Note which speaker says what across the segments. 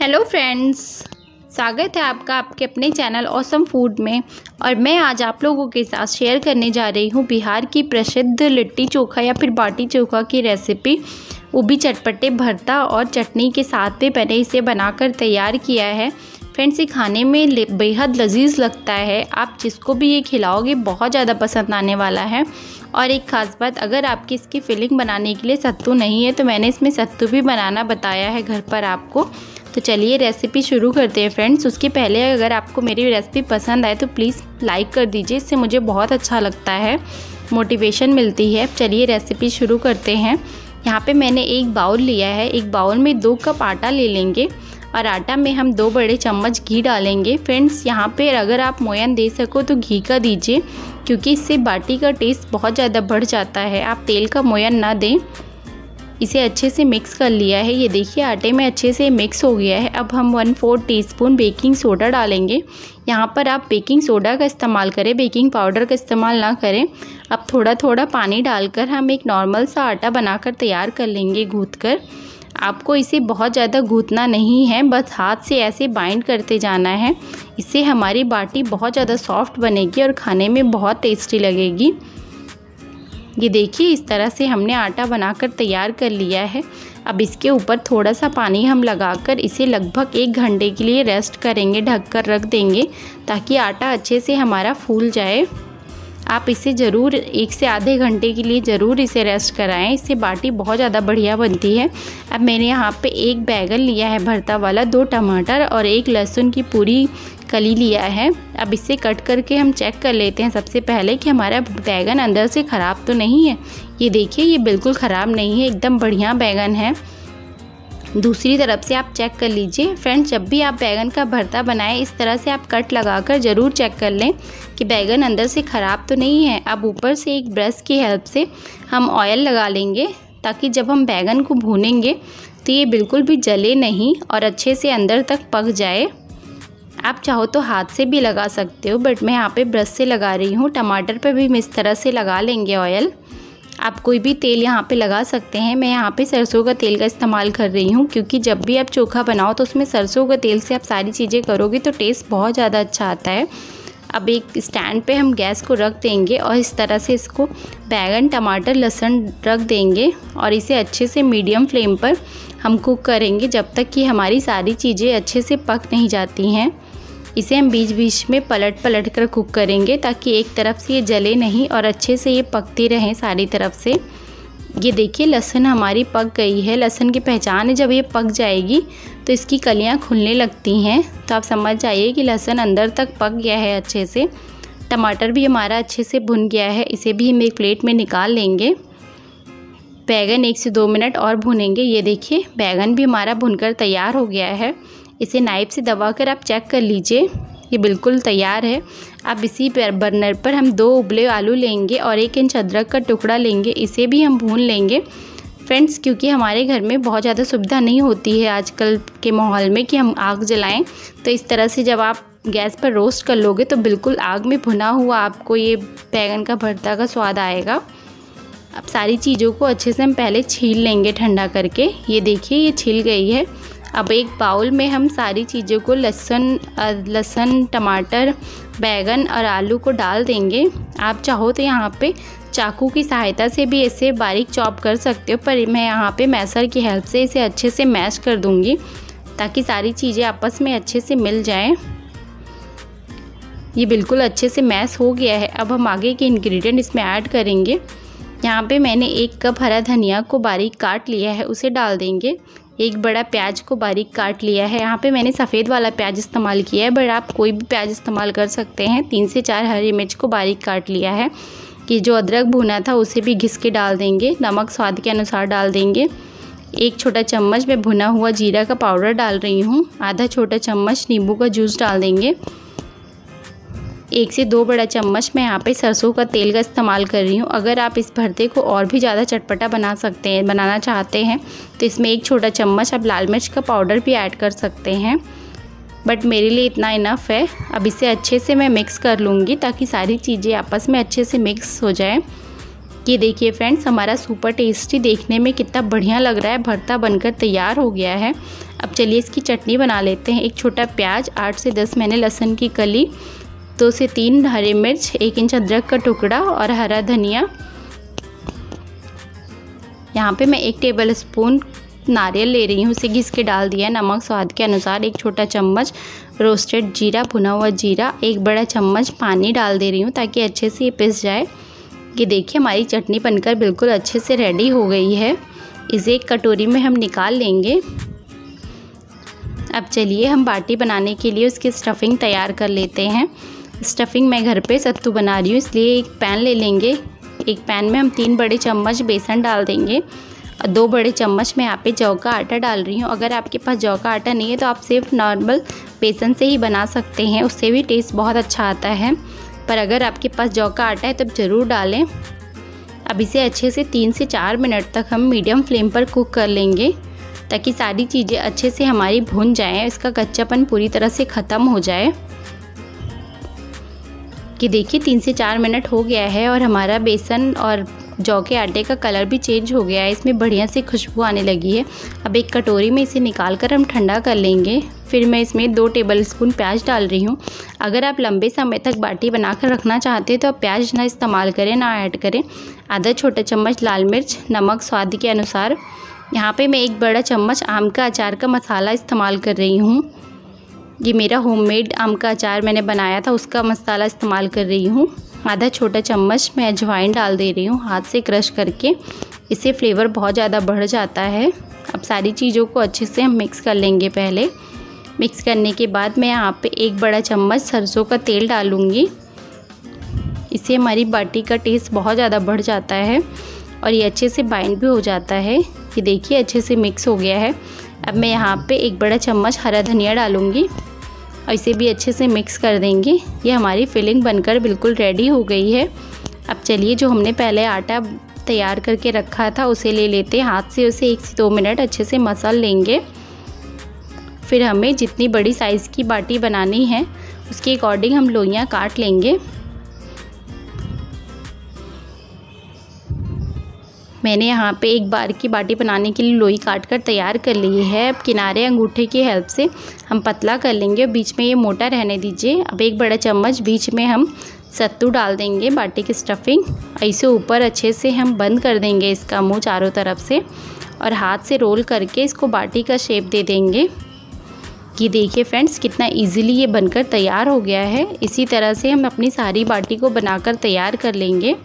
Speaker 1: Hello friends, स्वागत है आपका आपके अपने चैनल ऑसम फूड में। और मैं आज आप लोगों के साथ शेयर करने जा रही हूँ बिहार की प्रसिद्ध लिट्टी चोखा या फिर बाटी चोखा की रेसिपी। वो भी चटपटे भरता और चटनी के साथ में मैंने इसे बनाकर तैयार किया है। फ्रेंड्स, ये खाने में बेहद लजीज लगता है। आप जिसको भी ये खिलाओगे बहुत ज़्यादा पसंद आने वाला है। और एक ख़ास बात, अगर आपकी इसकी फिलिंग बनाने के लिए सत्तू नहीं है तो मैंने इसमें सत्तू भी बनाना बताया है घर पर आपको। तो चलिए रेसिपी शुरू करते हैं फ्रेंड्स। उसके पहले अगर आपको मेरी रेसिपी पसंद आए तो प्लीज़ लाइक कर दीजिए, इससे मुझे बहुत अच्छा लगता है, मोटिवेशन मिलती है। चलिए रेसिपी शुरू करते हैं। यहाँ पे मैंने एक बाउल लिया है। एक बाउल में 2 कप आटा ले लेंगे और आटा में हम 2 बड़े चम्मच घी डालेंगे। फ्रेंड्स, यहाँ पे अगर आप मोयन दे सको तो घी का दीजिए, क्योंकि इससे बाटी का टेस्ट बहुत ज़्यादा बढ़ जाता है। आप तेल का मोयन ना दें। इसे अच्छे से मिक्स कर लिया है। ये देखिए आटे में अच्छे से मिक्स हो गया है। अब हम 1/4 टीस्पून बेकिंग सोडा डालेंगे। यहाँ पर आप बेकिंग सोडा का इस्तेमाल करें, बेकिंग पाउडर का इस्तेमाल ना करें। अब थोड़ा थोड़ा पानी डालकर हम एक नॉर्मल सा आटा बनाकर तैयार कर लेंगे गूँथ कर। आपको इसे बहुत ज़्यादा गूँथना नहीं है, बस हाथ से ऐसे बाइंड करते जाना है। इससे हमारी बाटी बहुत ज़्यादा सॉफ्ट बनेगी और खाने में बहुत टेस्टी लगेगी। ये देखिए इस तरह से हमने आटा बनाकर तैयार कर लिया है। अब इसके ऊपर थोड़ा सा पानी हम लगाकर इसे लगभग 1 घंटे के लिए रेस्ट करेंगे, ढक कर रख देंगे ताकि आटा अच्छे से हमारा फूल जाए। आप इसे ज़रूर 1 से आधे घंटे के लिए ज़रूर इसे रेस्ट कराएं, इससे बाटी बहुत ज़्यादा बढ़िया बनती है। अब मैंने यहाँ पे 1 बैगन लिया है भरता वाला, 2 टमाटर और 1 लहसुन की पूरी कली लिया है। अब इसे कट करके हम चेक कर लेते हैं सबसे पहले कि हमारा बैगन अंदर से ख़राब तो नहीं है। ये देखिए ये बिल्कुल ख़राब नहीं है, एकदम बढ़िया बैगन है। दूसरी तरफ से आप चेक कर लीजिए। फ्रेंड्स, जब भी आप बैगन का भरता बनाएं इस तरह से आप कट लगाकर ज़रूर चेक कर लें कि बैगन अंदर से ख़राब तो नहीं है। अब ऊपर से एक ब्रश की हेल्प से हम ऑयल लगा लेंगे ताकि जब हम बैगन को भूनेंगे तो ये बिल्कुल भी जले नहीं और अच्छे से अंदर तक पक जाए। आप चाहो तो हाथ से भी लगा सकते हो, बट मैं यहाँ पे ब्रश से लगा रही हूँ। टमाटर पे भी हम इस तरह से लगा लेंगे ऑयल। आप कोई भी तेल यहाँ पे लगा सकते हैं। मैं यहाँ पे सरसों का तेल का इस्तेमाल कर रही हूँ, क्योंकि जब भी आप चोखा बनाओ तो उसमें सरसों का तेल से आप सारी चीज़ें करोगे तो टेस्ट बहुत ज़्यादा अच्छा आता है। अब एक स्टैंड पे हम गैस को रख देंगे और इस तरह से इसको बैगन, टमाटर, लहसुन रख देंगे और इसे अच्छे से मीडियम फ्लेम पर हम कुक करेंगे जब तक कि हमारी सारी चीज़ें अच्छे से पक नहीं जाती हैं। इसे हम बीच बीच में पलट पलट कर कुक करेंगे ताकि एक तरफ से ये जले नहीं और अच्छे से ये पकती रहें सारी तरफ से। ये देखिए लहसुन हमारी पक गई है। लहसुन की पहचान है, जब ये पक जाएगी तो इसकी कलियां खुलने लगती हैं, तो आप समझ जाइए कि लहसुन अंदर तक पक गया है अच्छे से। टमाटर भी हमारा अच्छे से भुन गया है, इसे भी हम एक प्लेट में निकाल लेंगे। बैगन 1 से 2 मिनट और भुनेंगे। ये देखिए बैगन भी हमारा भुनकर तैयार हो गया है। इसे नाइफ से दबाकर आप चेक कर लीजिए, ये बिल्कुल तैयार है। अब इसी बर्नर पर हम 2 उबले आलू लेंगे और 1 इंच अदरक का टुकड़ा लेंगे, इसे भी हम भून लेंगे। फ्रेंड्स, क्योंकि हमारे घर में बहुत ज़्यादा सुविधा नहीं होती है आजकल के माहौल में कि हम आग जलाएं, तो इस तरह से जब आप गैस पर रोस्ट कर लोगे तो बिल्कुल आग में भुना हुआ आपको ये बैगन का भरता का स्वाद आएगा। अब सारी चीज़ों को अच्छे से हम पहले छील लेंगे ठंडा करके। ये देखिए ये छिल गई है। अब एक बाउल में हम सारी चीज़ों को लहसुन, टमाटर, बैगन और आलू को डाल देंगे। आप चाहो तो यहाँ पे चाकू की सहायता से भी इसे बारीक चॉप कर सकते हो, पर मैं यहाँ पे मैसर की हेल्प से इसे अच्छे से मैश कर दूँगी ताकि सारी चीज़ें आपस में अच्छे से मिल जाएं। ये बिल्कुल अच्छे से मैश हो गया है। अब हम आगे के इंग्रेडिएंट इसमें ऐड करेंगे। यहाँ पे मैंने 1 कप हरा धनिया को बारीक काट लिया है, उसे डाल देंगे। 1 बड़ा प्याज को बारीक काट लिया है। यहाँ पे मैंने सफ़ेद वाला प्याज इस्तेमाल किया है, बट आप कोई भी प्याज इस्तेमाल कर सकते हैं। 3 से 4 हरी मिर्च को बारीक काट लिया है। कि जो अदरक भुना था उसे भी घिस के डाल देंगे। नमक स्वाद के अनुसार डाल देंगे। 1 छोटा चम्मच मैं भुना हुआ जीरा का पाउडर डाल रही हूँ। आधा छोटा चम्मच नींबू का जूस डाल देंगे। 1 से 2 बड़ा चम्मच मैं यहाँ पे सरसों का तेल का इस्तेमाल कर रही हूँ। अगर आप इस भरते को और भी ज़्यादा चटपटा बनाना चाहते हैं तो इसमें 1 छोटा चम्मच आप लाल मिर्च का पाउडर भी ऐड कर सकते हैं, बट मेरे लिए इतना इनफ है। अब इसे अच्छे से मैं मिक्स कर लूँगी ताकि सारी चीज़ें आपस में अच्छे से मिक्स हो जाए। ये देखिए फ्रेंड्स, हमारा सुपर टेस्टी देखने में कितना बढ़िया लग रहा है भरता बनकर तैयार हो गया है। अब चलिए इसकी चटनी बना लेते हैं। एक छोटा प्याज, 8 से 10 मैंने लहसुन की कली, 2 से 3 हरी मिर्च, 1 इंच अदरक का टुकड़ा और हरा धनिया। यहाँ पे मैं 1 टेबल स्पून नारियल ले रही हूँ, उसे घिस के डाल दिया। नमक स्वाद के अनुसार, 1 छोटा चम्मच रोस्टेड जीरा, भुना हुआ जीरा, 1 बड़ा चम्मच पानी डाल दे रही हूँ ताकि अच्छे से ये पिस जाए। ये देखिए हमारी चटनी बनकर बिल्कुल अच्छे से रेडी हो गई है। इसे एक कटोरी में हम निकाल लेंगे। अब चलिए हम बाटी बनाने के लिए उसकी स्टफिंग तैयार कर लेते हैं। स्टफिंग मैं घर पे सत्तू बना रही हूँ, इसलिए एक पैन ले लेंगे। एक पैन में हम 3 बड़े चम्मच बेसन डाल देंगे और 2 बड़े चम्मच मैं यहाँ पे जौ का आटा डाल रही हूँ। अगर आपके पास जौ का आटा नहीं है तो आप सिर्फ नॉर्मल बेसन से ही बना सकते हैं, उससे भी टेस्ट बहुत अच्छा आता है। पर अगर आपके पास जौ का आटा है तब ज़रूर डालें। अब इसे अच्छे से 3 से 4 मिनट तक हम मीडियम फ्लेम पर कुक कर लेंगे ताकि सारी चीज़ें अच्छे से हमारी भुन जाएं, इसका कच्चापन पूरी तरह से ख़त्म हो जाए। कि देखिए 3 से 4 मिनट हो गया है और हमारा बेसन और जौ के आटे का कलर भी चेंज हो गया है, इसमें बढ़िया से खुशबू आने लगी है। अब एक कटोरी में इसे निकाल कर हम ठंडा कर लेंगे। फिर मैं इसमें 2 टेबलस्पून प्याज डाल रही हूँ। अगर आप लंबे समय तक बाटी बनाकर रखना चाहते हैं तो आप प्याज ना इस्तेमाल करें, ना ऐड करें। आधा छोटा चम्मच लाल मिर्च, नमक स्वाद के अनुसार। यहाँ पे मैं 1 बड़ा चम्मच आम का अचार का मसाला इस्तेमाल कर रही हूँ। ये मेरा होममेड आम का अचार मैंने बनाया था, उसका मसाला इस्तेमाल कर रही हूँ। आधा छोटा चम्मच मैं अजवाइन डाल दे रही हूँ हाथ से क्रश करके, इससे फ्लेवर बहुत ज़्यादा बढ़ जाता है। अब सारी चीज़ों को अच्छे से हम मिक्स कर लेंगे। पहले मिक्स करने के बाद मैं यहाँ पे 1 बड़ा चम्मच सरसों का तेल डालूँगी, इससे हमारी बाटी का टेस्ट बहुत ज़्यादा बढ़ जाता है और ये अच्छे से बाइंड भी हो जाता है। ये देखिए अच्छे से मिक्स हो गया है। अब मैं यहाँ पे 1 बड़ा चम्मच हरा धनिया डालूँगी और इसे भी अच्छे से मिक्स कर देंगे। ये हमारी फिलिंग बनकर बिल्कुल रेडी हो गई है। अब चलिए जो हमने पहले आटा तैयार करके रखा था उसे ले लेते हैं। हाथ से उसे 1 से 2 मिनट अच्छे से मसल लेंगे। फिर हमें जितनी बड़ी साइज़ की बाटी बनानी है उसके अकॉर्डिंग हम लोइयाँ काट लेंगे। मैंने यहाँ पे 1 बार की बाटी बनाने के लिए लोई काट कर तैयार कर ली है। अब किनारे अंगूठे की हेल्प से हम पतला कर लेंगे, बीच में ये मोटा रहने दीजिए। अब 1 बड़ा चम्मच बीच में हम सत्तू डाल देंगे बाटी की स्टफिंग, ऐसे ऊपर अच्छे से हम बंद कर देंगे इसका मुंह चारों तरफ से और हाथ से रोल करके इसको बाटी का शेप दे देंगे। ये देखिए फ्रेंड्स कितना इजीली ये बनकर तैयार हो गया है। इसी तरह से हम अपनी सारी बाटी को बनाकर तैयार कर लेंगे।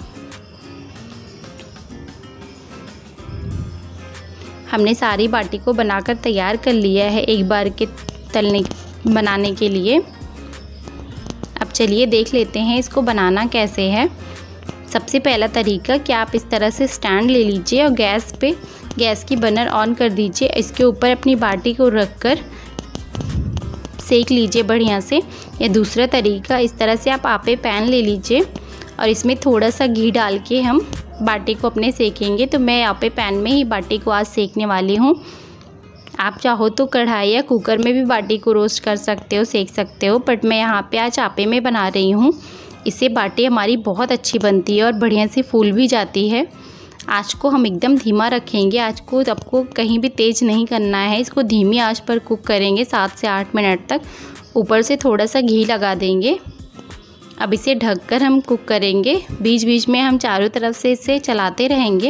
Speaker 1: हमने सारी बाटी को बनाकर तैयार कर लिया है एक बार के बनाने के लिए। अब चलिए देख लेते हैं इसको बनाना कैसे है। सबसे पहला तरीका कि आप इस तरह से स्टैंड ले लीजिए और गैस की बर्नर ऑन कर दीजिए। इसके ऊपर अपनी बाटी को रख कर सेक लीजिए बढ़िया से। या दूसरा तरीका, इस तरह से आप आपे पैन ले लीजिए और इसमें थोड़ा सा घी डाल के हम बाटी को अपने सेकेंगे। तो मैं यहाँ पे पैन में ही बाटी को आज सेकने वाली हूँ। आप चाहो तो कढ़ाई या कुकर में भी बाटी को रोस्ट कर सकते हो, सेक सकते हो, बट मैं यहाँ पे आज आपे में बना रही हूँ। इससे बाटी हमारी बहुत अच्छी बनती है और बढ़िया से फूल भी जाती है। आँच को हम एकदम धीमा रखेंगे। आँच को आपको कहीं भी तेज़ नहीं करना है, इसको धीमी आँच पर कुक करेंगे 7 से 8 मिनट तक। ऊपर से थोड़ा सा घी लगा देंगे। अब इसे ढककर हम कुक करेंगे। बीच बीच में हम चारों तरफ से इसे चलाते रहेंगे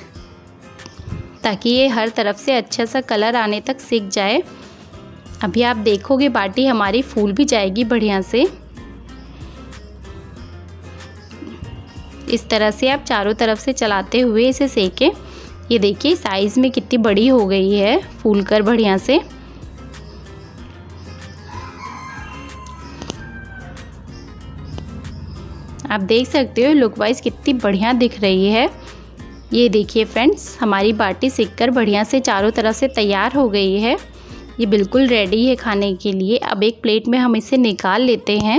Speaker 1: ताकि ये हर तरफ से अच्छा सा कलर आने तक सिक जाए। अभी आप देखोगे बाटी हमारी फूल भी जाएगी बढ़िया से। इस तरह से आप चारों तरफ से चलाते हुए इसे सेकें। ये देखिए साइज़ में कितनी बड़ी हो गई है फूल कर बढ़िया से। आप देख सकते हो लुक वाइज कितनी बढ़िया दिख रही है। ये देखिए फ्रेंड्स हमारी बाटी सिककर बढ़िया से चारों तरफ से तैयार हो गई है। ये बिल्कुल रेडी है खाने के लिए। अब एक प्लेट में हम इसे निकाल लेते हैं।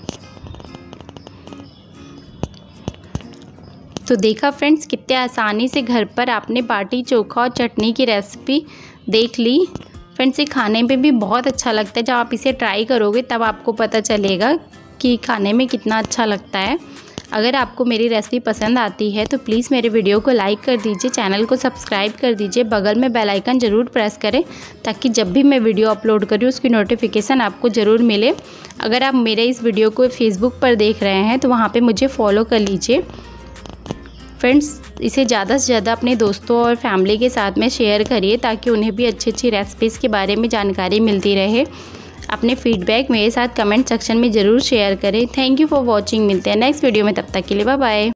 Speaker 1: तो देखा फ्रेंड्स कितने आसानी से घर पर आपने बाटी चोखा और चटनी की रेसिपी देख ली। फ्रेंड्स ये खाने में भी बहुत अच्छा लगता है। जब आप इसे ट्राई करोगे तब आपको पता चलेगा कि खाने में कितना अच्छा लगता है। अगर आपको मेरी रेसिपी पसंद आती है तो प्लीज़ मेरे वीडियो को लाइक कर दीजिए, चैनल को सब्सक्राइब कर दीजिए, बगल में बेल आइकन ज़रूर प्रेस करें ताकि जब भी मैं वीडियो अपलोड करूँ उसकी नोटिफिकेशन आपको ज़रूर मिले। अगर आप मेरे इस वीडियो को फेसबुक पर देख रहे हैं तो वहाँ पर मुझे फॉलो कर लीजिए। फ्रेंड्स, इसे ज़्यादा से ज़्यादा अपने दोस्तों और फैमिली के साथ में शेयर करिए ताकि उन्हें भी अच्छी अच्छी रेसिपीज़ के बारे में जानकारी मिलती रहे। अपने फीडबैक मेरे साथ कमेंट सेक्शन में ज़रूर शेयर करें। Thank you for watching. मिलते हैं नेक्स्ट वीडियो में, तब तक के लिए बाय बाय।